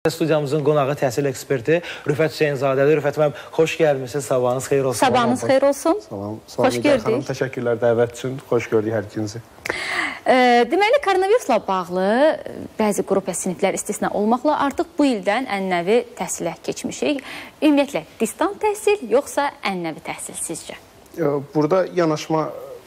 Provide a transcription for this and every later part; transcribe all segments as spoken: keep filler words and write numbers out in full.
Studiyamızın qonağı təhsil eksperti Rüfət Hüseynzadədir. Rüfət müəllim, xoş gəlmişsiniz. Sabahınız xeyir olsun. Sabahınız xeyir olsun. Salam. Xoş gördük. Təşəkkürlər dəvət üçün. Xoş gördük hər ikinizi. Deməli, koronavirusla bağlı bəzi qrup və siniflər istisna olmaqla artıq bu ildən ənənəvi təhsilə keçmişik. Ümumiyyətlə, distant təhsil yoxsa ənənəvi təhsil sizcə? Burada yanaşma,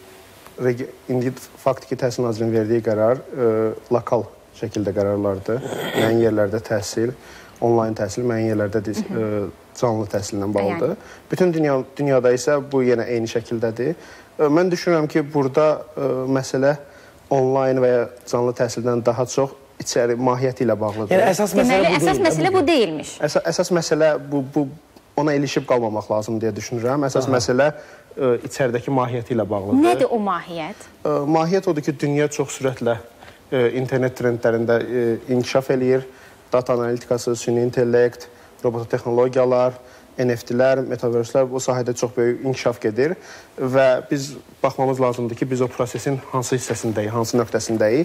indi faktiki Təhsil Nazirinin verdiyi qərar lokal şəkildə qərarlardır. Müəyyən yerlərdə təhsil, onlayn təhsil, müəyyən yerlərdə canlı təhsillə bağlıdır. Bütün dünyada isə bu yenə eyni şəkildədir. Mən düşünürəm ki, burada məsələ onlayn və ya canlı təhsildən daha çox içəri mahiyyəti ilə bağlıdır. Yəni, əsas məsələ bu, əsas məsələ bu deyilmiş. Əsas məsələ ona ilişib qalmamaq lazım deyə düşünürəm. Əsas məsələ içəridəki mahiyyəti ilə bağlıdır. Nədir o mahiyyət? Mahiyyət odur ki, dünya çox sürətlə internet trendlərində inkişaf eləyir. Data analitikası, süni intellekt, robototexnologiyalar, N F T'lər, metaverselər bu sahədə çox böyük inkişaf gedir və biz baxmamız lazımdır ki, biz o prosesin hansı hissəsindəyik, hansı nöqtəsindəyik.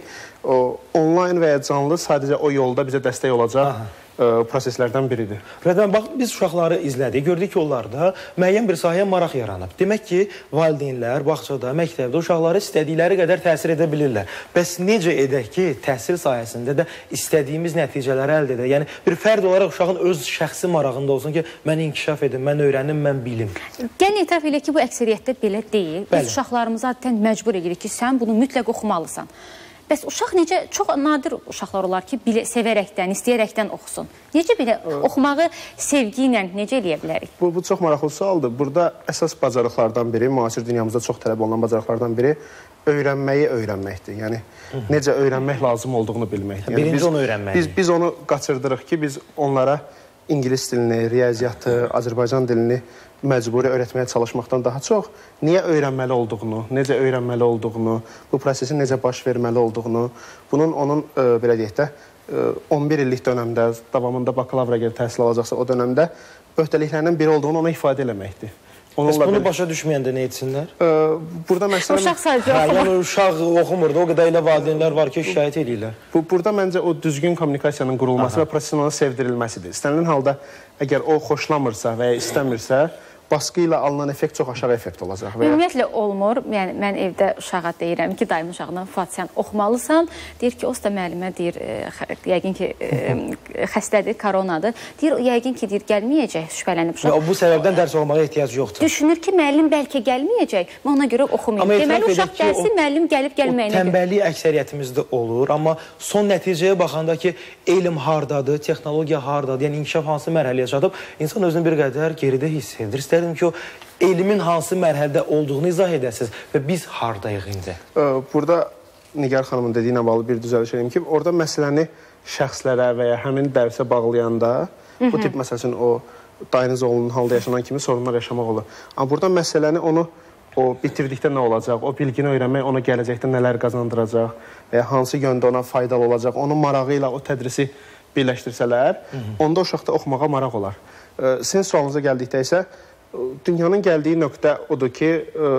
Onlayn və ya canlı sadəcə o yolda bizə dəstək olacaq proseslərdən biridir. Rədən, bax, biz uşaqları izlədik, gördük ki, onlarda müəyyən bir sahəyə maraq yaranıb. Demək ki, valideynlər, bağçada, məktəbdə uşaqları istədikləri qədər təsir edə bilirlər. Bəs necə edək ki, təhsil sayəsində də istədiyimiz nəticələri əldə edək? Yəni, bir fərd olaraq uşağın öz şəxsi marağında olsun ki, mən inkişaf edim, mən öyrənim, mən bilim. Gəlin etiraf elə ki, bu əksəriyyətdə belə deyil. Biz uşaqlarımıza adətən məcbur edirik ki, sən bunu mütləq oxumalısan. Bəs uşaq necə, çox nadir uşaqlar olar ki, sevərəkdən, istəyərəkdən oxusun. Necə belə oxumağı sevgi ilə necə eləyə bilərik? Bu, bu çox maraqlı sualdır. Burada əsas bacarıqlardan biri, müasir dünyamızda çox tələb olunan bacarıqlardan biri öyrənməyi öyrənməkdir. Yəni, necə öyrənmək lazım olduğunu bilməkdir. Yəni, birinci onu öyrənməkdir. Biz, biz onu qaçırdırıq ki, biz onlara İngilis dilini, riyaziyyatı, Azərbaycan dilini məcburi öyrətməyə çalışmaqdan daha çox niyə öyrənməli olduğunu, necə öyrənməli olduğunu, bu prosesin necə baş verməli olduğunu, bunun onun, belə deyək də, on bir illik dönəmdə, davamında bakalavra gəlib təhsil alacaqsa, o dönəmdə öhdəliklərindən biri olduğunu ona ifadə eləməkdir. Bəs bunu başa düşməyəndə nə etsinlər? Burada məsələn... Uşaq sadəcə oxumur. Yəni, uşaq oxumurdu, o qədər elə valideynlər var ki, şikayət edirlər. Burada məncə o düzgün kommunikasiyanın qurulması və prosesin ona sevdirilməsidir. İstənilən halda, əgər o xoşlamırsa və ya istəmirsə, baskı ilə alınan effekt çox aşağı effekt olacaq. Ümumiyyətlə olmur. Yəni, mən evdə uşağa deyirəm ki, dayım uşağına, Fuad, sən oxumalısan. Deyir ki, o da müəllimə deyir, yəqin ki, xəstədir, koronadır. Deyir, yəqin ki, deyir, gəlməyəcək, şübhələnib uşaq. Bu səbəbdən dərs olmağa ehtiyac yoxdur. Düşünür ki, müəllim bəlkə gəlməyəcək, mən ona görə oxumayayım. Deməli, uşaq gəlsin, müəllim gəlib gəlməyinə görə. Tənbəllik əksəriyyətimizdə olur, amma son nəticəyə baxanda ki, elm hardadır, texnologiya hardadır, yəni inkişaf hansı mərhələyə çatıb, insan özünü bir qədər geridə hiss edir. İstərdim ki, o elmin hansı mərhələdə olduğunu izah edəsiniz və biz hardayıq indi? Burada Nigar xanımın dediyi ilə bağlı bir düzəliş edeyim ki, orada məsələni şəxslərə və ya həmin dərsə bağlayanda bu tip məsəl üçün o dayınız oğlunun halda yaşanan kimi sorunlar yaşamaq olur. Amma burada məsələni onu o bitirdikdə nə olacaq, o bilgini öyrənmək ona gələcəkdə nələr qazandıracaq və ya hansı yöndə ona faydalı olacaq, onun marağı ilə o tədrisi birləşdirsələr, onda uşaqda oxumağa maraq olar. Sizin sualınıza gəldikdə isə dünyanın gəldiyi nöqtə odur ki,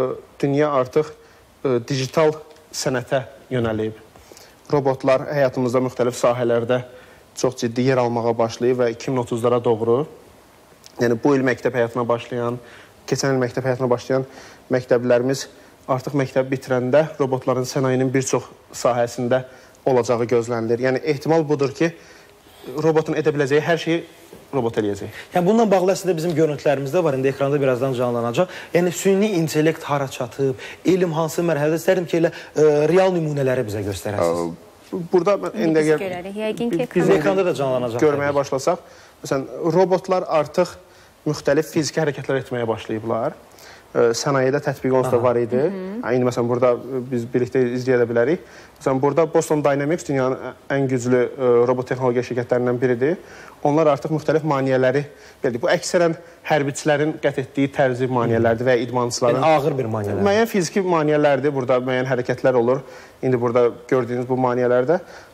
dünya artıq digital sənətə yönəlib. Robotlar həyatımızda müxtəlif sahələrdə çox ciddi yer almağa başlayıb və iki min otuzlara doğru, yəni bu il məktəb həyatına başlayan, keçən il məktəb həyatına başlayan məktəblərimiz artıq məktəb bitirəndə robotların sənayinin bir çox sahəsində olacağı gözlənilir. Yəni ehtimal budur ki, robotun edə biləcəyi hər şeyi robot eləyəcək. Yəni, bununla bağlı əslində bizim görüntülərimizdə var, indi ekranda birazdan canlanacaq. Yəni, süni intellekt hara çatıb, elm hansı mərhələdə, istərim ki, elə real nümunələri bizə göstərəsiniz. Burada, indi əgər biz ekranda da canlanacaq. Görməyə başlasaq, məsələn, robotlar artıq müxtəlif fiziki hərəkətlər etməyə başlayıblar. Sənayedə tətbiq onsuz da var idi. İndi məsələn, burada biz birlikdə izləyə bilərik. Məsələn, burada Boston Dynamics dünyanın ən güclü robot texnologiya şirkətlərindən biridir. Onlar artıq müxtəlif maneələri, bu əksərən hərbiçilərin qət etdiyi tərzi maneələrdir və ya idmançıların. Yəni, ağır bir maneələr. Müəyyən fiziki maneələrdir, burada müəyyən hərəkətlər olur. İndi burada gördüyünüz bu maneələrdə.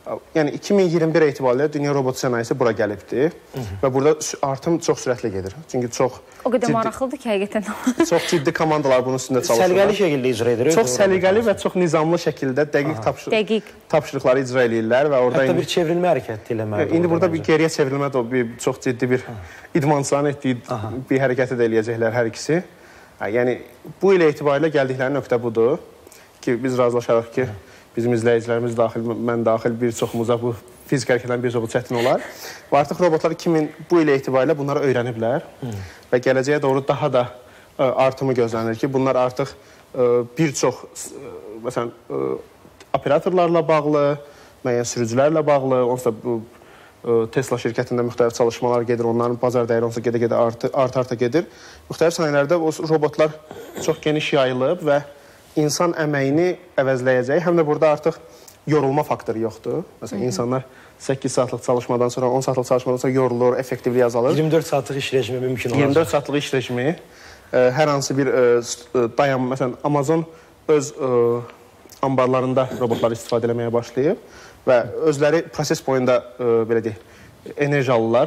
Yəni iki min iyirmi bir etibarilə dünya robot sənayesi bura gəlibdir və burada artım çox sürətlə gedir. Çünki çox o qədər maraqlıdır ki, həqiqətən. Çox ciddi komandalar bunun üstündə çalışırlar. Səliqəli şəkildə icra edir. Çox səliqəli və çox nizamlı şəkildə dəqiq tapşırıq tapşırıqları icra edirlər və orada hətta bir çevrilmə hərəkəti eləməlidir. İndi burada bir geriyə çevrilmə də bir çox ciddi bir idmançıların etdiyi bir hərəkəti də eləyəcəklər hər ikisi. Yəni bu il etibarilə gəldikləri nöqtə budur ki, biz razılaşarıq ki, bizim izləyicilərimiz daxil, mən daxil bir çoxumuza bu fizik hərəkətlərin bir çoxu çətin olar. Və artıq robotlar iki min bu il etibarilə bunları öyrəniblər və gələcəyə doğru daha da artımı gözlənilir ki, bunlar artıq bir çox məsələn operatorlarla bağlı, müəyyən sürücülərlə bağlı, onsuz da bu Tesla şirkətində müxtəlif çalışmalar gedir, onların bazar dəyəri onsuz da gedə-gedə art-arta gedir. Müxtəlif sənayələrdə o robotlar çox geniş yayılıb və insan əməyini əvəzləyəcək. Həm də burada artıq yorulma faktoru yoxdur. Məsələn, insanlar səkkiz saatlıq çalışmadan sonra, on saatlıq çalışmadan sonra yorulur, effektivliyi azalır. iyirmi dörd saatlıq iş rejimi mümkün olacaq. iyirmi dörd saatlıq iş rejimi. Hər hansı bir dayanma, məsələn, Amazon öz ambarlarında robotları istifadə eləməyə başlayıb və özləri proses boyunda, belə deyək, enerji alırlar.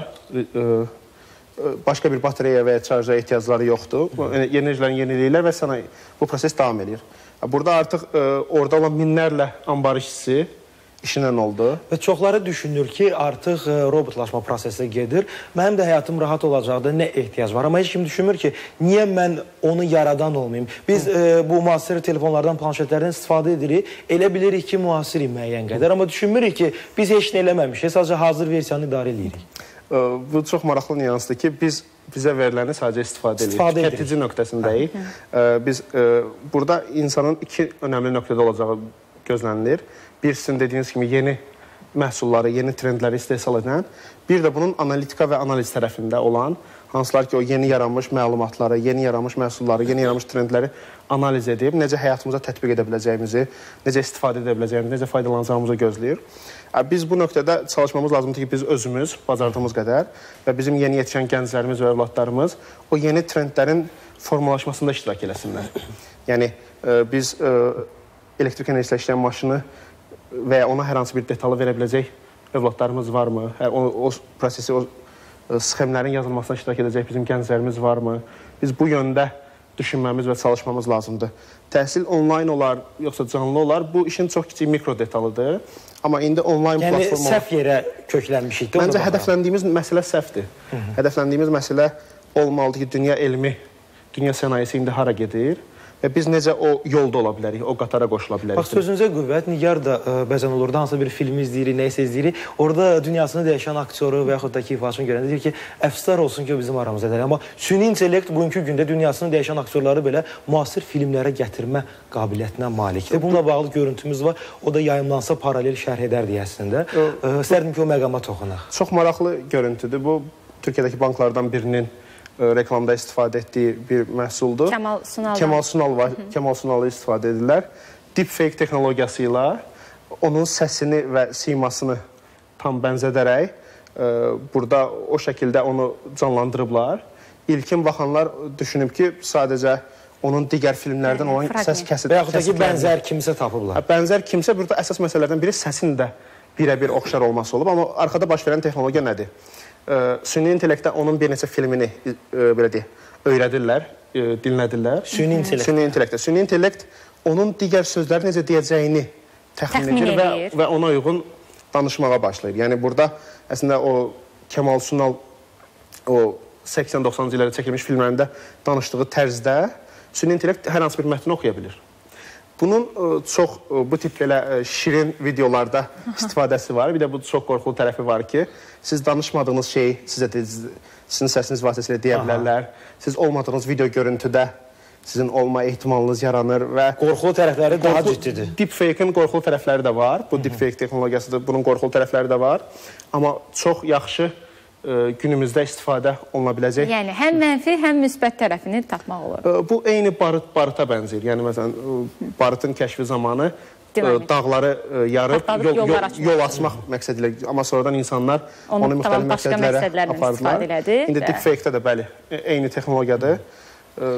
Başqa bir batareya və ya şarja ehtiyacları yoxdur. Enerjilərini yeniləyirlər və sana bu proses davam edir. Burada artıq orada olan minlərlə ambar işçisi işindən oldu. Və çoxları düşünür ki, artıq robotlaşma prosesi gedir. Mənim də həyatım rahat olacaqdır, nə ehtiyac var. Amma heç kim düşünmür ki, niyə mən onu yaradan olmayayım? Biz e, bu müasir telefonlardan, planşetlərdən istifadə edirik. Elə bilirik ki, müasirik müəyyən qədər. Amma düşünmürük ki, biz heç nə eləməmişik. Sadəcə hazır versiyanı idarə edirik. Bu çox maraqlı nüansdır ki, biz bizə veriləni sadəcə istifadə edirik. Tüketici nöqtəsindəyik. Biz burada insanın iki önəmli nöqtədə olacağı gözlənilir. Bir, sizin dediyiniz kimi yeni məhsulları, yeni trendləri istehsal edən, bir də bunun analitika və analiz tərəfində olan, hansılar ki, o yeni yaranmış məlumatları, yeni yaranmış məhsulları, yeni yaranmış trendləri analiz edib, necə həyatımıza tətbiq edə biləcəyimizi, necə istifadə edə biləcəyimizi, necə faydalanacağımızı gözləyir. Biz bu nöqtədə çalışmamız lazımdır ki, biz özümüz bacardığımız qədər və bizim yeni yetişən gənclərimiz və övladlarımız o yeni trendlərin formalaşmasında iştirak eləsinlər. Yəni, biz elektrik enerjisilə işləyən maşını və ya ona hər hansı bir detalı verə biləcək övladlarımız varmı? O, o prosesi, o sxemlərin yazılmasına iştirak edəcək bizim gənclərimiz varmı? Biz bu yöndə düşünməmiz və çalışmamız lazımdır. Təhsil onlayn olar, yoxsa canlı olar, bu işin çox kiçik mikro detalıdır. Amma indi onlayn yəni, platforma... Yəni, səhv yerə kökləmişik. Məncə hədəfləndiyimiz məsələ səhvdir. Hı -hı. Hədəfləndiyimiz məsələ olmalıdır ki, dünya elmi, dünya sənayesi indi hara gedir? Və biz necə o yolda ola bilərik, o qatara qoşula bilərik. Bax, sözünüzə qüvvət, Nigar da ə, bəzən olurdu, hansısa bir filmi izləyirik, nəyisə izləyirik. Orada dünyasını dəyişən aktyoru və yaxud da ki, ifaçını görəndə deyir ki, əfsuslar olsun ki, o bizim aramızda deyil. Amma süni intellekt bugünkü gündə dünyasını dəyişən aktyorları belə müasir filmlərə gətirmə qabiliyyətinə malikdir. Bununla bağlı görüntümüz var. O da yayımlansa paralel şərh edərdik əslində. İstərdim ki, o məqama toxunaq. Çox maraqlı görüntüdür. Bu, Türkiyədəki banklardan birinin reklamda istifadə etdiyi bir məhsuldur. Kemal Sunal. Kemal Sunal var. Kemal Sunalı istifadə edirlər. Deepfake texnologiyası ilə onun səsini və simasını tam bənzədərək burada o şəkildə onu canlandırıblar. İlkin baxanlar düşünüb ki, sadəcə onun digər filmlərdən olan səs kəsit. Və yaxud da ki, bənzər kimsə tapıblar. Bənzər kimsə, burada əsas məsələlərdən biri səsin də birə-bir oxşar olması olub. Amma arxada baş verən texnologiya nədir? Süni intellektdə onun bir neçə filmini belə deyək, öyrədirlər, dinlədirlər. Süni intellekt. Süni intellektdə. Süni intellekt onun digər sözləri necə deyəcəyini təxmin edir və, və ona uyğun danışmağa başlayır. Yəni burada əslində o Kemal Sunal o səksən doxsanıncı illərdə çəkilmiş filmlərində danışdığı tərzdə süni intellekt hər hansı bir mətni oxuya bilir. Bunun çox bu tip belə şirin videolarda istifadəsi var. Bir də bu çox qorxulu tərəfi var ki, siz danışmadığınız şeyi sizə sizin səsiniz vasitəsilə deyə bilərlər. Siz olmadığınız video görüntüdə sizin olma ehtimalınız yaranır və qorxulu tərəfləri daha ciddidir. Deepfake-in qorxulu tərəfləri də var. Bu deepfake texnologiyasıdır. Bunun qorxulu tərəfləri də var. Amma çox yaxşı günümüzdə istifadə oluna biləcək. Yəni, həm mənfi, həm müsbət tərəfini tapmaq olur. Bu, eyni barıt, baruta bənzir. Yəni, məsələn, barıtın kəşfi zamanı dağları yarıb, yol, yol, yol açmaq məqsədilə. Amma sonradan insanlar onu, onu müxtəlif məqsədlərə apardılar. İndi deepfake-də də, bəli, eyni texnologiyadır.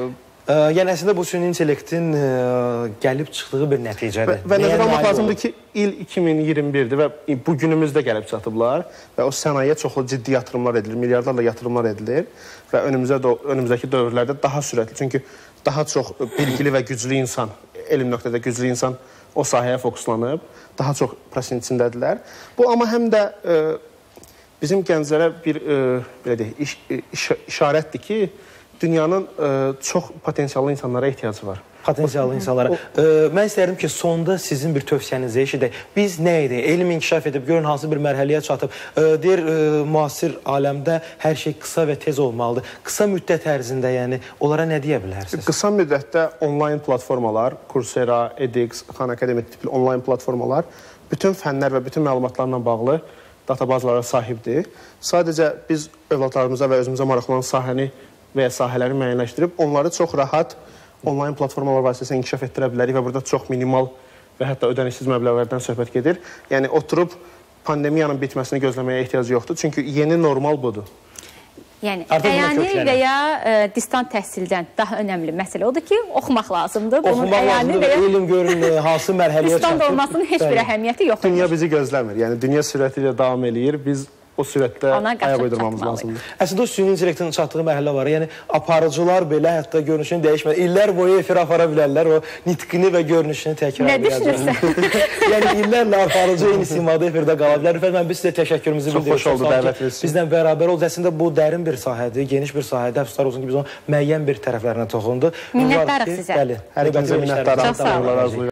Yəni əslində bu süni intellektin ə, gəlib çıxdığı bir nəticədir. Və, və nəzərə almaq lazımdır ki, il iki min iyirmi birdir və bu günümüzdə gəlib çatıblar və o sənayeyə çoxlu ciddi yatırımlar edilir, milyarlarla yatırımlar edilir və önümüzdə önümüzdəki dövrlərdə daha sürətli, çünki daha çox bilgili və güclü insan, elm nöqtədə güclü insan o sahəyə fokuslanıb, daha çox prosesin içindədirlər. Bu amma həm də e, bizim gənclərə bir e, belə deyək, iş, iş, işarətdir ki, dünyanın e, çox potensiallı insanlara ehtiyacı var. Potensiallı insanlara. Ə, mən istərdim ki, sonda sizin bir tövsiyənizi eşidək. Biz nə edək? Elm inkişaf edib, görün hansı bir mərhələyə çatıb. Ə, deyir, ə, müasir aləmdə hər şey qısa və tez olmalıdır. Qısa müddət ərzində, yəni, onlara nə deyə bilərsiniz? Qısa müddətdə onlayn platformalar, Coursera, edX, Khan Academy tipli onlayn platformalar bütün fənlər və bütün məlumatlarla bağlı databazalara sahibdir. Sadəcə biz övladlarımıza və özümüzə maraqlanan sahəni və ya sahələri müəyyənləşdirib, onları çox rahat onlayn platformalar vasitəsilə inkişaf etdirə bilərik və burada çox minimal və hətta ödənişsiz məbləğlərdən söhbət gedir. Yəni, oturub pandemiyanın bitməsini gözləməyə ehtiyac yoxdur. Çünki yeni normal budur. Yəni, əyani və ya ə, distant təhsildən daha önəmli məsələ odur ki, oxumaq lazımdır. Oxumaq lazımdır və elm görün, hansı mərhələyə çatır. Distant olmasının heç bir əhəmiyyəti yoxdur. Dünya bizi gözləmir. Yəni, dünya sürəti ilə davam eləyir. Biz o sürətdə ayaq uydurmamız lazımdır. Əslində o süni intellektin çatdığı mərhələ var. Yəni aparıcılar belə hətta görünüşünü dəyişmədən illər boyu efirə apara bilərlər. O nitqini və görünüşünü təkrar edəcəklər. Nə düşünürsən? Yəni illərlə aparıcı eyni simada efirdə qala bilər. Rüfət, mən biz sizə təşəkkürümüzü bildirirəm. Çox xoş oldu dəvətiniz. Bizlə bərabər oldu. Əslində bu dərin bir sahədir, geniş bir sahədir. Əfsuslar olsun ki, biz onun müəyyən bir tərəflərinə toxundu. Minnətdarıq sizə. Bəli. Hər ikinizə minnətdarım. Çox sağ olun.